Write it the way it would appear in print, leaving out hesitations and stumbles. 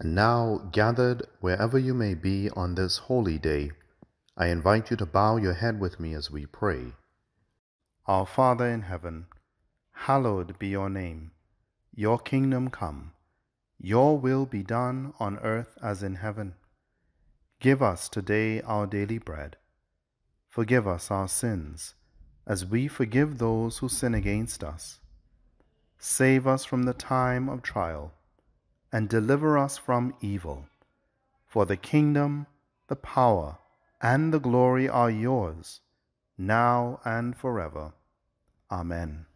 And now, gathered wherever you may be on this holy day, I invite you to bow your head with me as we pray. Our Father in heaven, hallowed be your name. Your kingdom come. Your will be done on earth as in heaven. Give us today our daily bread. Forgive us our sins, as we forgive those who sin against us. Save us from the time of trial, and deliver us from evil. For the kingdom, the power, and the glory are yours, now and forever. Amen.